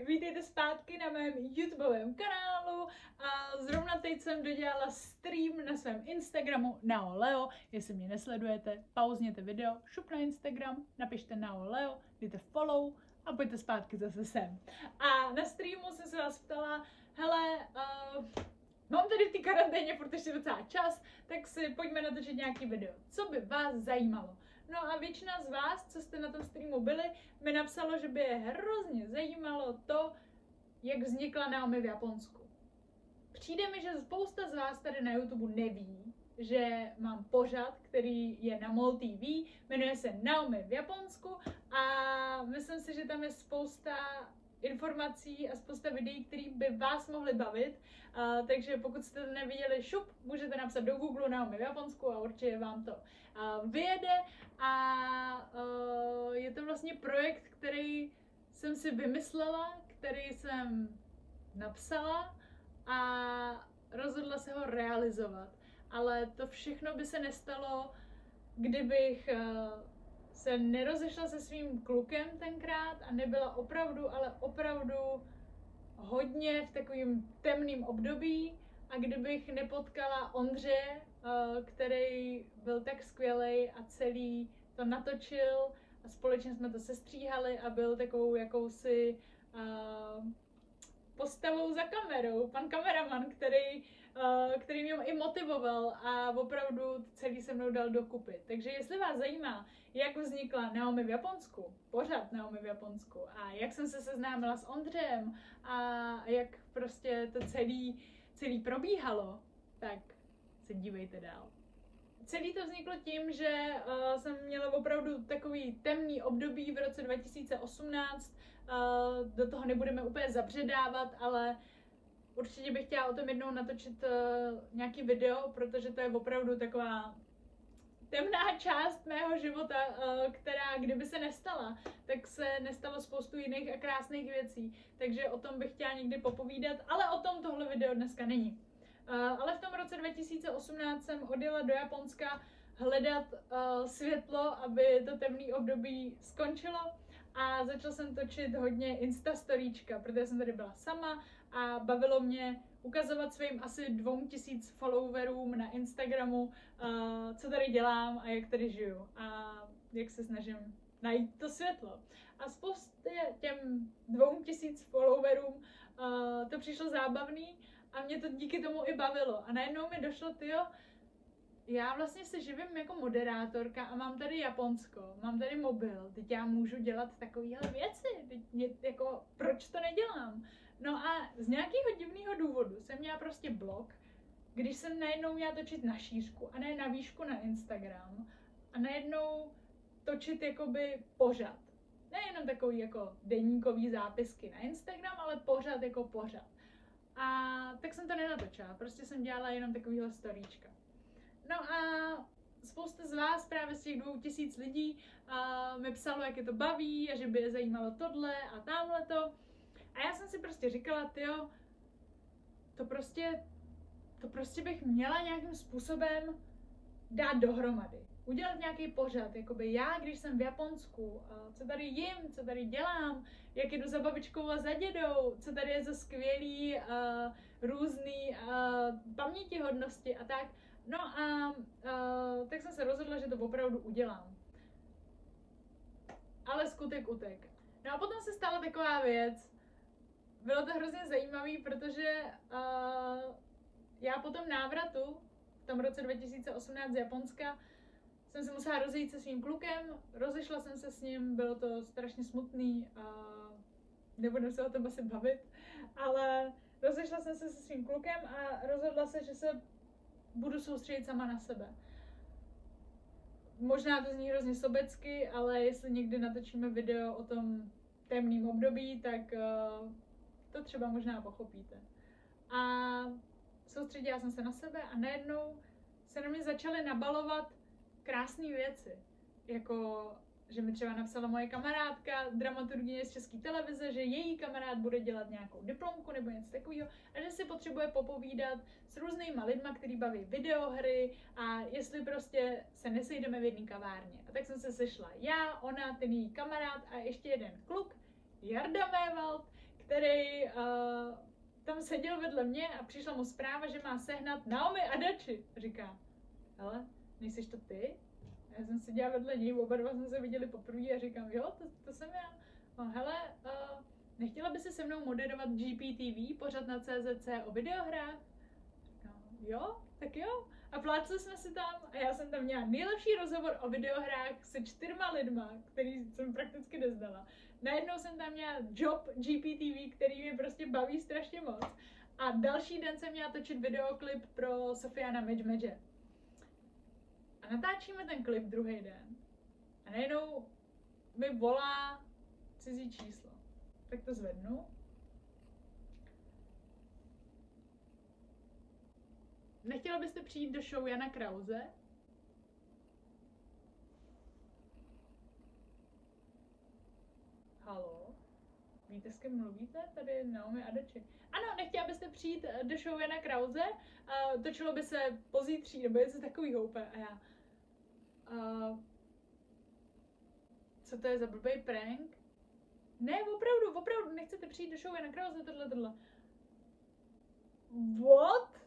Ahoj, vítejte zpátky na mém YouTubeovém kanálu a zrovna teď jsem dodělala stream na svém Instagramu naoleo. Jestli mě nesledujete, pauzněte video, šup na Instagram, napište naoleo, dejte follow a pojďte zpátky zase sem. A na streamu jsem se vás ptala, hele, mám tady v té karanténě furt ještě docela čas, tak si pojďme natočit nějaký video. Co by vás zajímalo? No a většina z vás, co jste na tom streamu byli, mi napsalo, že by je hrozně zajímalo to, jak vznikla Naomi v Japonsku. Přijde mi, že spousta z vás tady na YouTube neví, že mám pořad, který je na MOL TV, jmenuje se Naomi v Japonsku a myslím si, že tam je spousta informací a spousta videí, které by vás mohly bavit, takže pokud jste to neviděli, šup, můžete napsat do Google Naomi v Japonsku a určitě vám to vyjede a je to vlastně projekt, který jsem si vymyslela, který jsem napsala a rozhodla se ho realizovat, ale to všechno by se nestalo, kdybych se nerozešla se svým klukem tenkrát a nebyla opravdu, ale opravdu hodně v takovém temném období a kdybych nepotkala Ondřeje, který byl tak skvělej a celý to natočil a společně jsme to sestříhali a byl takovou jakousi postavou za kamerou, pan kameraman, který mě i motivoval a opravdu celý se mnou dal dokupy. Takže jestli vás zajímá, jak vznikla Naomi v Japonsku, pořád Naomi v Japonsku a jak jsem se seznámila s Ondřejem a jak prostě to celý probíhalo, tak se dívejte dál. Celý to vzniklo tím, že jsem měla opravdu takový temný období v roce 2018, do toho nebudeme úplně zabředávat, ale určitě bych chtěla o tom jednou natočit nějaký video, protože to je opravdu taková temná část mého života, která kdyby se nestala, tak se nestalo spoustu jiných a krásných věcí. Takže o tom bych chtěla někdy popovídat, ale o tom tohle video dneska není. Ale v tom roce 2018 jsem odjela do Japonska hledat světlo, aby to temné období skončilo a začala jsem točit hodně instastoríčka, protože jsem tady byla sama a bavilo mě ukazovat svým asi 2000 followerům na Instagramu, co tady dělám a jak tady žiju a jak se snažím najít to světlo. A spoustě těm 2000 followerům to přišlo zábavný a mě to díky tomu i bavilo. A najednou mi došlo, tyjo, já vlastně se živím jako moderátorka a mám tady Japonsko, mám tady mobil, teď já můžu dělat takovéhle věci, jako, proč to nedělám? No a z nějakého divného důvodu jsem měla prostě blog, když jsem najednou měla točit na šířku a ne na výšku na Instagram a najednou točit jakoby pořad. Nejenom takový jako deníkový zápisky na Instagram, ale pořad jako pořad. A tak jsem to nenatočila, prostě jsem dělala jenom takovýhle storíčka. No a spousta z vás, právě z těch 2000 lidí, mi psalo, jak je to baví a že by je zajímalo tohle a tamhleto. A já jsem si prostě říkala, tyjo, to prostě bych měla nějakým způsobem dát dohromady. Udělat nějaký pořad, jakoby já, když jsem v Japonsku, co tady jim, co tady dělám, jak jdu za babičkou a za dědou, co tady je za skvělý, různý pamětihodnosti a tak. No a tak jsem se rozhodla, že to opravdu udělám. Ale skutek utek. No a potom se stala taková věc. Bylo to hrozně zajímavé, protože já po tom návratu v tom roce 2018 z Japonska jsem se musela rozejít se svým klukem, rozešla jsem se s ním, bylo to strašně smutný a nebudeme se o tom asi bavit, ale rozešla jsem se se svým klukem a rozhodla se, že se budu soustředit sama na sebe. Možná to zní hrozně sobecky, ale jestli někdy natočíme video o tom temném období, tak to třeba možná pochopíte. A soustředila jsem se na sebe a najednou se na mě začaly nabalovat krásné věci. Jako, že mi třeba napsala moje kamarádka, dramaturgyně z České televize, že její kamarád bude dělat nějakou diplomku nebo něco takového a že si potřebuje popovídat s různýma lidma, který baví videohry a jestli prostě se nesejdeme v jedné kavárně. A tak jsem se sešla já, ona, ten její kamarád a ještě jeden kluk, Jarda Mévald, který tam seděl vedle mě a přišla mu zpráva, že má sehnat Naomi Adachi. Říká, hele, nejsiš to ty? Já jsem seděla vedle něj, oba dva jsme se viděli poprvé a říkám, jo, to jsem já. Hele, nechtěla by si se mnou moderovat GPTV, pořad na CZC o videohrách? Říkám, jo, tak jo. A plácli jsme si tam a já jsem tam měla nejlepší rozhovor o videohrách se 4 lidma, který jsem prakticky neznala. Najednou jsem tam měla job GPTV, který mě prostě baví strašně moc. A další den jsem měla točit videoklip pro Sofiana Medže. A natáčíme ten klip druhý den. A najednou mi volá cizí číslo. Tak to zvednu. Nechtěla byste přijít do show Jana Krause? Halo? Víte, s kým mluvíte? Tady je Naomi Adachi. Ano, nechtěla byste přijít do show Jana Krause? Točilo by se pozítří, nebo něco takovýho úplně. A já... co to je za blbej prank? Ne, opravdu, nechcete přijít do show Jana Krause, tohle. What?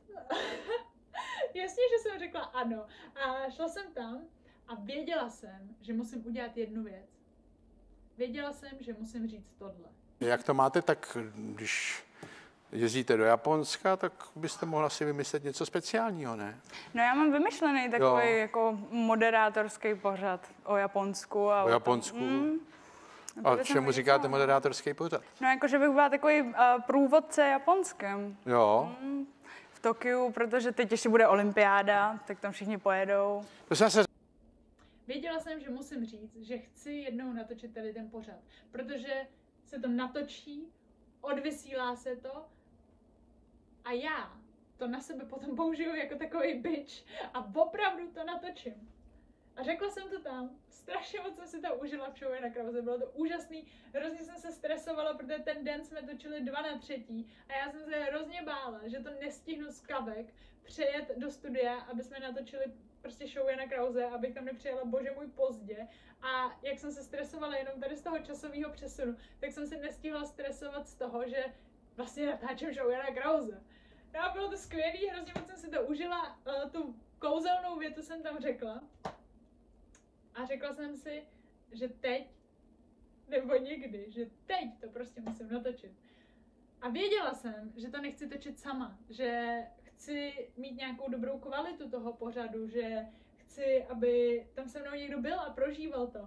Jasně, že jsem řekla ano. A šla jsem tam a věděla jsem, že musím udělat jednu věc. Věděla jsem, že musím říct tohle. Jak to máte, tak když jezdíte do Japonska, tak byste mohla si vymyslet něco speciálního, ne? No já mám vymyšlený takový jako moderátorský pořad o Japonsku. A o Japonsku? A čemu říkáte moderátorský pořad? No jako, že bych byla takový průvodce Japonskem. Jo. V Tokiu, protože teď ještě bude olympiáda, tak tam všichni pojedou. To zase... Věděla jsem, že musím říct, že chci jednou natočit tady ten pořad, protože se to natočí, odvysílá se to a já to na sebe potom použiju jako takový bitch a opravdu to natočím. A řekla jsem to tam, strašně moc jsem si to užila v show Jana Krause, bylo to úžasný, hrozně jsem se stresovala, protože ten den jsme točili 2/3 a já jsem se hrozně bála, že to nestihnu z Kavek přejet do studia, aby jsme natočili prostě show Jana Krause, abych tam nepřijela bože můj pozdě. A jak jsem se stresovala jenom tady z toho časového přesunu, tak jsem se nestihla stresovat z toho, že vlastně natáčím show Jana Krause. No a bylo to skvělý, hrozně moc jsem si to užila, tu kouzelnou větu jsem tam řekla. A řekla jsem si, že teď, nebo nikdy, že teď to prostě musím natočit. A věděla jsem, že to nechci točit sama, že chci mít nějakou dobrou kvalitu toho pořadu, že chci, aby tam se mnou někdo byl a prožíval to.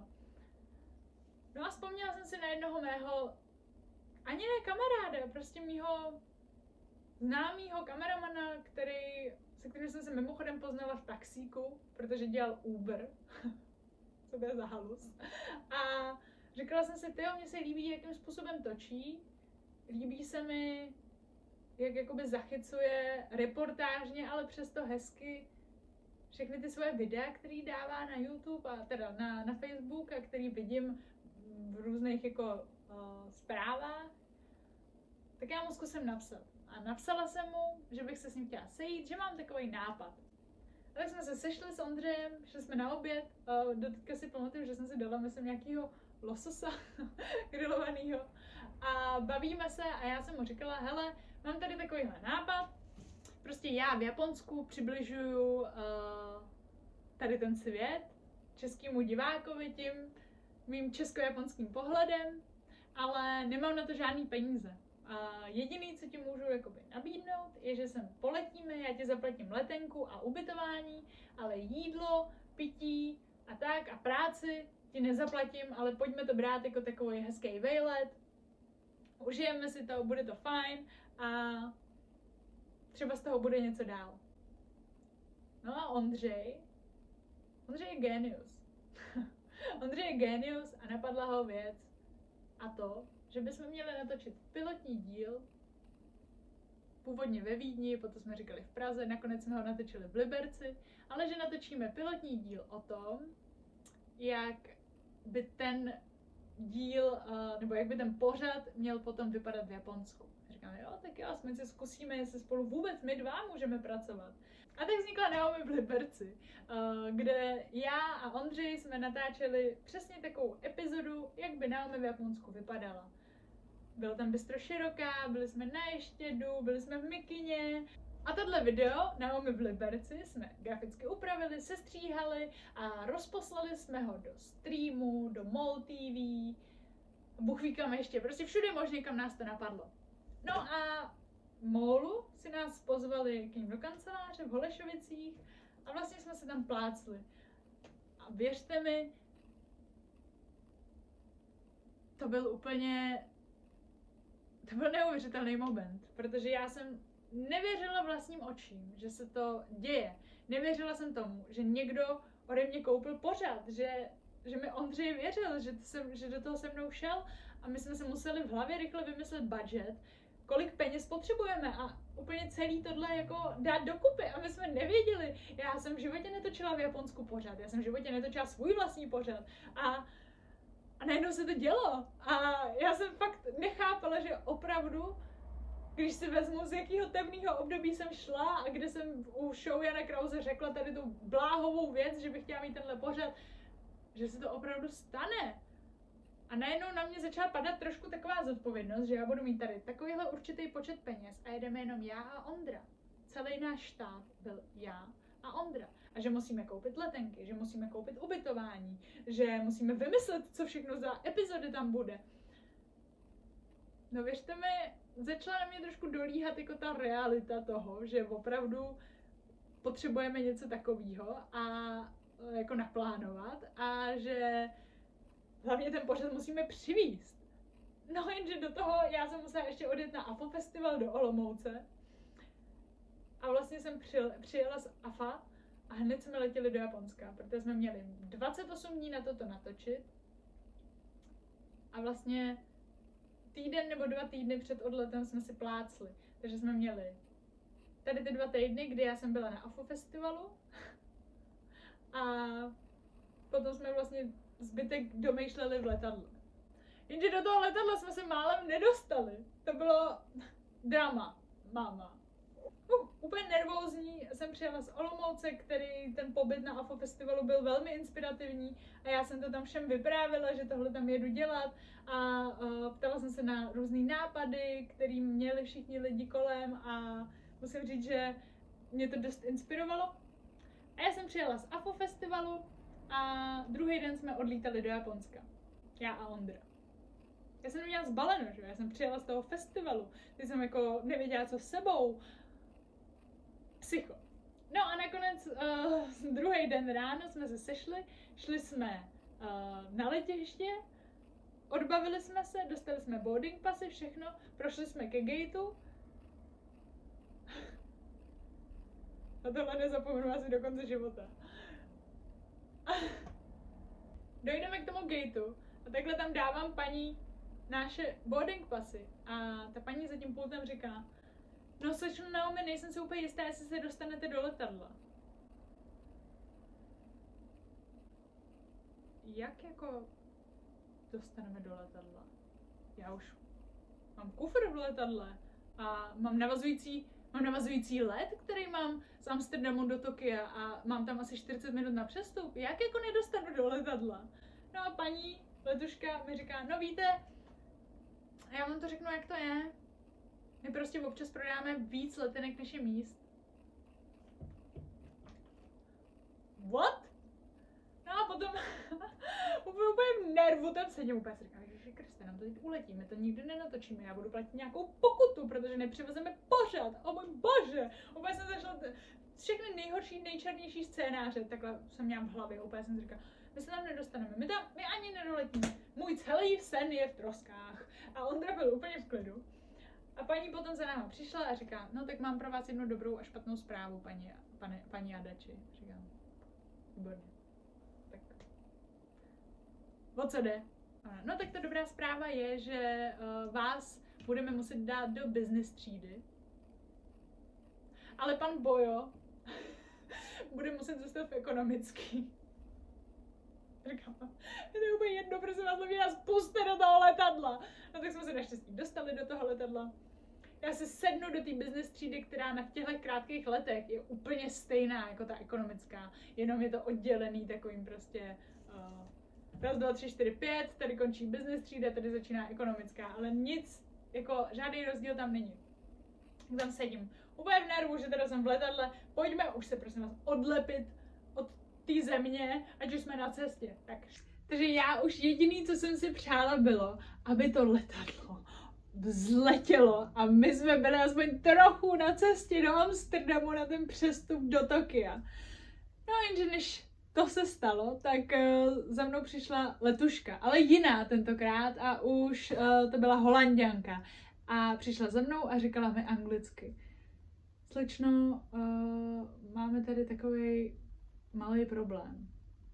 No a vzpomněla jsem si na jednoho mého, ani ne kamaráda, prostě mýho známýho kameramana, se kterým jsem se mimochodem poznala v taxíku, protože dělal Uber. Co to je za halus. A řekla jsem si, tyjo, mně se líbí, jakým způsobem točí. Líbí se mi, jak jakoby zachycuje reportážně, ale přesto hezky všechny ty svoje videa, který dává na YouTube a teda na Facebook a který vidím v různých jako zprávách. Tak já mu zkusím napsat. A napsala jsem mu, že bych se s ním chtěla sejít, že mám takový nápad. A tak jsme se sešli s Ondřejem, šli jsme na oběd, doteďka si pamatuju, že jsem si dala, myslím, nějakýho lososa grilovanýho. A bavíme se a já jsem mu říkala, hele, mám tady takovýhle nápad, prostě já v Japonsku přibližuju tady ten svět českému divákovi tím mým česko-japonským pohledem, ale nemám na to žádný peníze. A jediný, co ti můžu jakoby nabídnout, je, že sem poletíme, já ti zaplatím letenku a ubytování, ale jídlo, pití a tak a práci ti nezaplatím, ale pojďme to brát jako takový hezký vejlet, užijeme si to, bude to fajn a třeba z toho bude něco dál. No a Ondřej je genius. Ondřej je genius a napadla ho věc a to, že bychom měli natočit pilotní díl, původně ve Vídni, potom jsme říkali v Praze, nakonec jsme ho natočili v Liberci, ale že natočíme pilotní díl o tom, jak by ten díl, nebo jak by ten pořad měl potom vypadat v Japonsku. Říkáme, jo, tak jo, jsme si zkusíme, jestli spolu vůbec my dva můžeme pracovat. A tak vznikla Naomi v Liberci, kde já a Ondřej jsme natáčeli přesně takovou epizodu, jak by Naomi v Japonsku vypadala. Byla tam Bistro Široká, byli jsme na Ještědu, byli jsme v Mikině. A tohle video Naomi v Liberci jsme graficky upravili, sestříhali a rozposlali jsme ho do streamu, do MOL TV, Bůh ví kam ještě, prostě všude možně, kam nás to napadlo. No a MOLu si nás pozvali k ním do kanceláře v Holešovicích a vlastně jsme se tam plácli. A věřte mi, to byl neuvěřitelný moment, protože já jsem nevěřila vlastním očím, že se to děje. Nevěřila jsem tomu, že někdo ode mě koupil pořad, že mi Ondřej věřil, že do toho se mnou šel a my jsme se museli v hlavě rychle vymyslet budget, kolik peněz potřebujeme a úplně celý tohle jako dát dokupy a my jsme nevěděli. Já jsem v životě netočila v Japonsku pořad, já jsem v životě netočila svůj vlastní pořad a najednou se to dělo a já jsem fakt nechápala, že opravdu, když si vezmu, z jakého temného období jsem šla a kde jsem u show Jana Krause řekla tady tu bláhovou věc, že bych chtěla mít tenhle pořad, že se to opravdu stane. A najednou na mě začala padat trošku taková zodpovědnost, že já budu mít tady takovýhle určitý počet peněz a jedeme jenom já a Ondra. Celý náš štáb byl já a Ondra. A že musíme koupit letenky, že musíme koupit ubytování, že musíme vymyslet, co všechno za epizody tam bude. No věřte mi, začala na mě trošku dolíhat jako ta realita toho, že opravdu potřebujeme něco takového a jako naplánovat a že hlavně ten pořad musíme přivízt. No jenže do toho já jsem musela ještě odjet na AFO festival do Olomouce a vlastně jsem přijela z AFA a hned jsme letěli do Japonska, protože jsme měli 28 dní na toto natočit a vlastně týden nebo 2 týdny před odletem jsme si plácli. Takže jsme měli tady ty 2 týdny, kdy já jsem byla na AFO festivalu a potom jsme vlastně zbytek domýšleli v letadle. Jenže do toho letadla jsme se málem nedostali. To bylo drama, máma. Úplně nervózní jsem přijela z Olomouce, který ten pobyt na AFO festivalu byl velmi inspirativní a já jsem to tam všem vyprávila, že tohle tam jedu dělat a ptala jsem se na různý nápady, který měli všichni lidi kolem a musím říct, že mě to dost inspirovalo. A já jsem přijela z AFO festivalu a druhý den jsme odlítali do Japonska. Já a Ondra. Já jsem neměla zbaleno, že? Já jsem přijela z toho festivalu. Teď jsem jako nevěděla, co s sebou. Psycho. No a nakonec druhý den ráno jsme se sešli, šli jsme na letiště, odbavili jsme se, dostali jsme boarding pasy, všechno, prošli jsme ke gateu. A tohle nezapomenu asi do konce života. Dojdeme k tomu gateu a takhle tam dávám paní naše boarding pasy a ta paní za tím pultem říká: no slečno Naomi, nejsem si úplně jistá, jestli se dostanete do letadla. Jak jako dostaneme do letadla? Já už mám kufr v letadle a mám navazující let, který mám z Amsterdamu do Tokia a mám tam asi 40 minut na přestup. Jak jako nedostanu do letadla? No a paní letuška mi říká: no víte, já vám to řeknu, jak to je. My prostě občas prodáme víc letenek, než je míst. What? No a potom úplně v nervu tam sedím, úplně si říkám: Ježiši Kriste, nám to teď uletí, my to nikdy nenatočíme, já budu platit nějakou pokutu, protože nepřivezeme pořad, o můj bože. Úplně jsem začala všechny nejhorší, nejčernější scénáře, takhle jsem měla v hlavě, úplně jsem si říkala: my se tam nedostaneme, my ani nedoletíme, můj celý sen je v troskách. A Ondra byl úplně v klidu. A paní potom za náma přišla a říká: no tak mám pro vás jednu dobrou a špatnou zprávu, paní Adači. Říkám: výborně. Tak o co jde? No tak ta dobrá zpráva je, že vás budeme muset dát do business třídy. Ale pan Bojo bude muset zůstat v ekonomický. Říkám: je to úplně jedno, prosím vás, lidi, nás puste do toho letadla. No tak jsme se naštěstí dostali do toho letadla. Já se sednu do té business třídy, která na těchto krátkých letech je úplně stejná jako ta ekonomická, jenom je to oddělený takovým prostě 1, 2, 3, 4, 5, tady končí business třída, tady začíná ekonomická, ale nic jako žádný rozdíl tam není. Tam sedím úplně v nervu, že teda jsem v letadle, pojďme už se prosím vás odlepit od té země, ať už jsme na cestě. Tak. Takže já už jediný, co jsem si přála, bylo, aby to letadlo vzletělo a my jsme byli aspoň trochu na cestě do Amsterdamu na ten přestup do Tokia. No jenže než to se stalo, tak za mnou přišla letuška, ale jiná tentokrát a už to byla Holanďanka. A přišla za mnou a říkala mi anglicky: slečno, máme tady takový malý problém.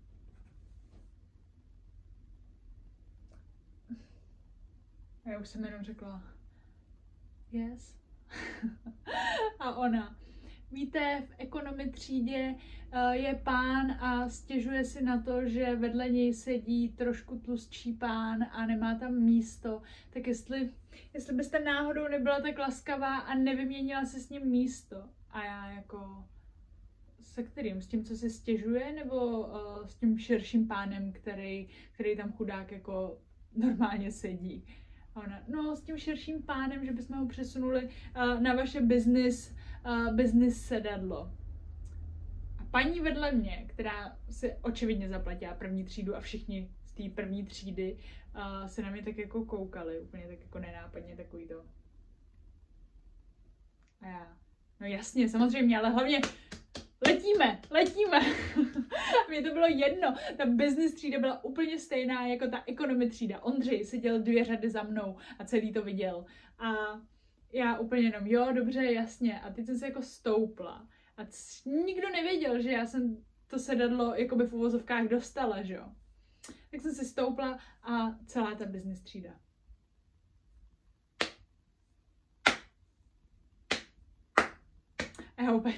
A já už jsem jenom řekla yes. A ona: víte, v economy třídě je pán a stěžuje si na to, že vedle něj sedí trošku tlustší pán a nemá tam místo. Tak jestli byste náhodou nebyla tak laskavá a nevyměnila si s ním místo. A já jako: se kterým? S tím, co si stěžuje, nebo s tím širším pánem, který tam chudák jako normálně sedí? A ona: no, s tím širším pánem, že bychom ho přesunuli na vaše business sedadlo. A paní vedle mě, která si očividně zaplatila první třídu a všichni z té první třídy se na mě tak jako koukali, úplně tak jako nenápadně, takový to. A já: no jasně, samozřejmě, ale hlavně letíme. Mně to bylo jedno, ta business třída byla úplně stejná jako ta economy třída. Ondřej seděl 2 řady za mnou a celý to viděl. A já úplně jenom: jo, dobře, jasně. A teď jsem se jako stoupla. A nikdo nevěděl, že já jsem to sedadlo jakoby v uvozovkách dostala, že jo. Tak jsem si stoupla a celá ta business třída. A já úplně: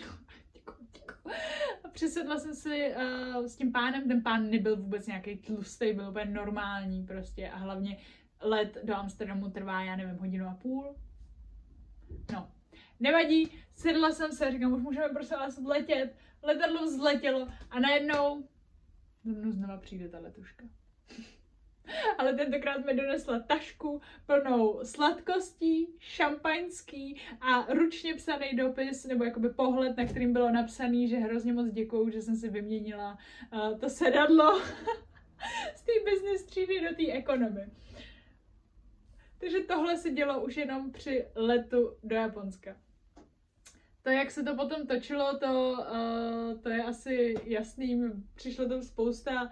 a přesedla jsem si s tím pánem, ten pán nebyl vůbec nějaký tlustý, byl úplně normální prostě a hlavně let do Amsterdamu trvá, já nevím, 1,5 hodiny. No, nevadí, sedla jsem se, říkám, už můžeme prosím vás letět, letadlo vzletělo a najednou znova přijde ta letuška. Ale tentokrát mi donesla tašku plnou sladkostí, šampaňský a ručně psaný dopis, nebo jakoby pohled, na kterým bylo napsaný, že hrozně moc děkuju, že jsem si vyměnila to sedadlo z té business třídy do té economy. Takže tohle se dělo už jenom při letu do Japonska. To, jak se to potom točilo, to je asi jasný. Přišlo tam spousta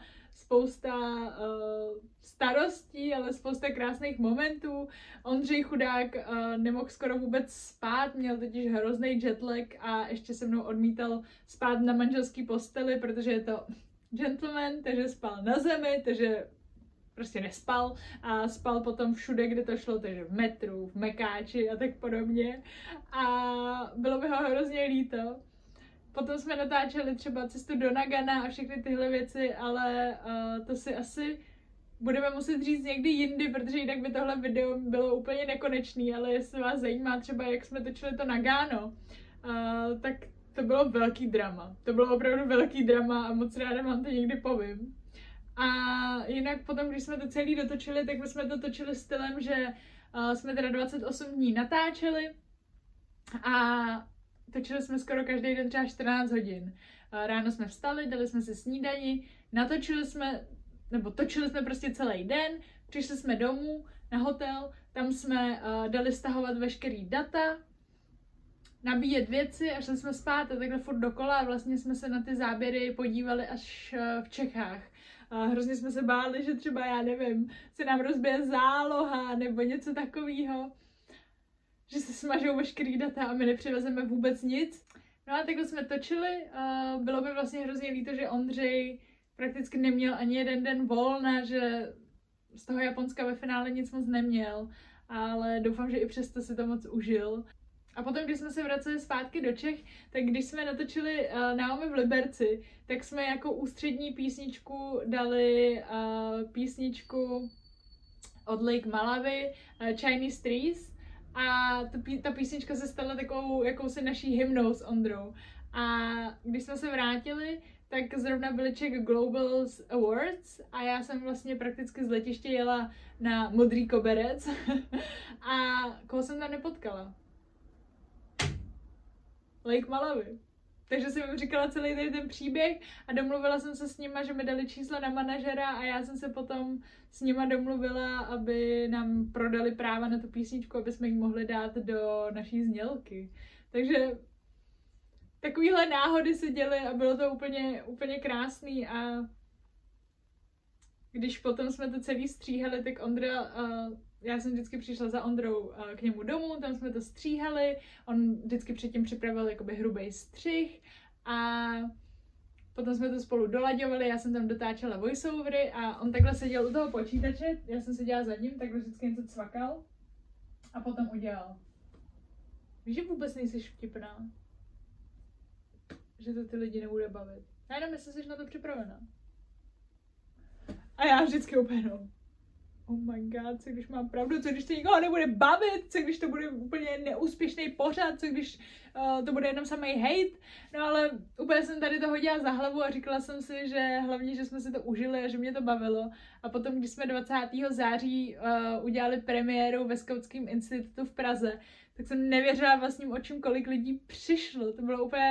starostí, ale spousta krásných momentů. Ondřej chudák nemohl skoro vůbec spát, měl totiž hrozný jetlag a ještě se mnou odmítal spát na manželský posteli, protože je to gentleman, takže spal na zemi, takže prostě nespal a spal potom všude, kde to šlo, takže v metru, v Mekáči a tak podobně. A bylo by ho hrozně líto. Potom jsme natáčeli třeba cestu do Nagana a všechny tyhle věci, ale to si asi budeme muset říct někdy jindy, protože jinak by tohle video bylo úplně nekonečný, ale jestli vás zajímá třeba, jak jsme točili to Nagano, tak to bylo velký drama. To bylo opravdu velký drama a moc ráda vám to někdy povím. A jinak potom, když jsme to celý dotočili, tak jsme to točili stylem, že jsme teda 28 dní natáčeli a točili jsme skoro každý den třeba 14 hodin. Ráno jsme vstali, dali jsme si snídani, točili jsme prostě celý den, přišli jsme domů na hotel, tam jsme dali stahovat veškerý data, nabíjet věci a šli jsme spát a takhle furt dokola a vlastně jsme se na ty záběry podívali až v Čechách. Hrozně jsme se báli, že třeba, já nevím, se nám rozbije záloha nebo něco takového, že se smažou veškerý data a my nepřivezeme vůbec nic. No a takhle jsme točili, bylo by vlastně hrozně líto, že Ondřej prakticky neměl ani jeden den volna, že z toho Japonska ve finále nic moc neměl, ale doufám, že i přesto si to moc užil. A potom, když jsme se vraceli zpátky do Čech, tak když jsme natočili Naomi v Liberci, tak jsme jako ústřední písničku dali písničku od Lake Malawi, Chinese Trees. A ta písnička se stala takovou jakousi naší hymnou s Ondrou. A když jsme se vrátili, tak zrovna byly Czech Global Awards a já jsem vlastně prakticky z letiště jela na Modrý koberec a koho jsem tam nepotkala? Lake Malawi. Takže jsem jim říkala celý tady ten příběh a domluvila jsem se s nima, že mi dali číslo na manažera a já jsem se potom s nima domluvila, aby nám prodali práva na tu písničku, aby jsme ji mohli dát do naší znělky. Takže takovýhle náhody se děly a bylo to úplně krásný a když potom jsme to celý stříhali, tak Ondra, já jsem vždycky přišla za Ondrou k němu domů, tam jsme to stříhali, on vždycky předtím připravil jakoby hrubý střih a potom jsme to spolu dolaďovali, já jsem tam dotáčela voiceovery a on takhle seděl u toho počítače, já jsem seděla za ním, takhle vždycky něco cvakal a potom udělal. Víš, že vůbec nejsi vtipná? Že to ty lidi nebude bavit. Já jenom jestli jsi na to připravená. A já vždycky úplně oh my god, co když mám pravdu, co když to nikoho nebude bavit, co když to bude úplně neúspěšný pořad, co když to bude jenom samý hate. No ale úplně jsem tady to hodila za hlavu a říkala jsem si, že hlavně, že jsme si to užili a že mě to bavilo. A potom, když jsme 20. září udělali premiéru ve Skautském institutu v Praze, tak jsem nevěřila vlastním očím, kolik lidí přišlo. To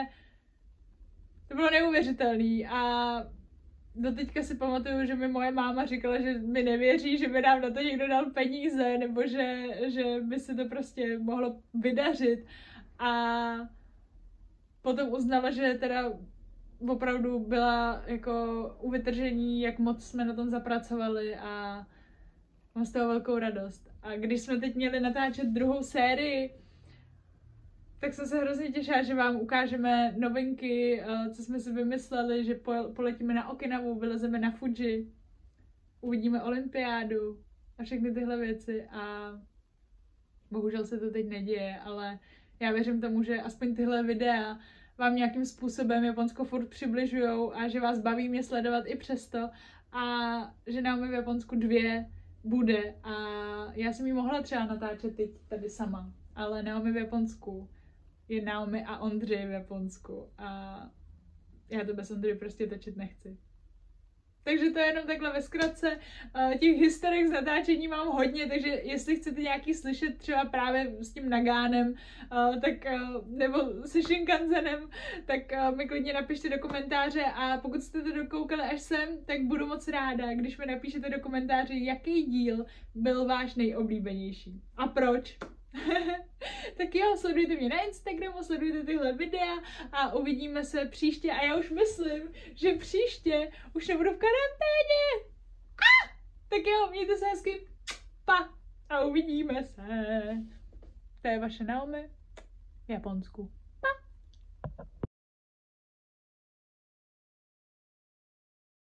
bylo neuvěřitelný a doteďka si pamatuju, že mi moje máma říkala, že mi nevěří, že by nám na to někdo dal peníze, nebo že by se to prostě mohlo vydařit. A potom uznala, že teda opravdu byla jako u vytržení, jak moc jsme na tom zapracovali a mám z toho velkou radost. A když jsme teď měli natáčet druhou sérii, tak jsem se hrozně těšila, že vám ukážeme novinky, co jsme si vymysleli, že poletíme na Okinawu, vylezeme na Fuji, uvidíme olympiádu a všechny tyhle věci a bohužel se to teď neděje, ale já věřím tomu, že aspoň tyhle videa vám nějakým způsobem Japonsko furt přibližujou a že vás baví mě sledovat i přesto a že Naomi v Japonsku 2 bude a já jsem ji mohla třeba natáčet teď tady sama, ale Naomi v Japonsku je Naomi a Ondřej v Japonsku a já to bez Ondry prostě točit nechci. Takže to je jenom takhle ve zkratce. Těch historek z natáčení mám hodně, takže jestli chcete nějaký slyšet třeba právě s tím Nagánem, nebo se Shinkansenem, tak mi klidně napište do komentáře a pokud jste to dokoukali až sem, tak budu moc ráda, když mi napíšete do komentáře, jaký díl byl váš nejoblíbenější a proč. Tak jo, sledujte mě na Instagramu, sledujte tyhle videa a uvidíme se příště a já už myslím, že příště už nebudu v karanténě. Tak jo, mějte se hezky, pa a uvidíme se. To je vaše Naomi v Japonsku.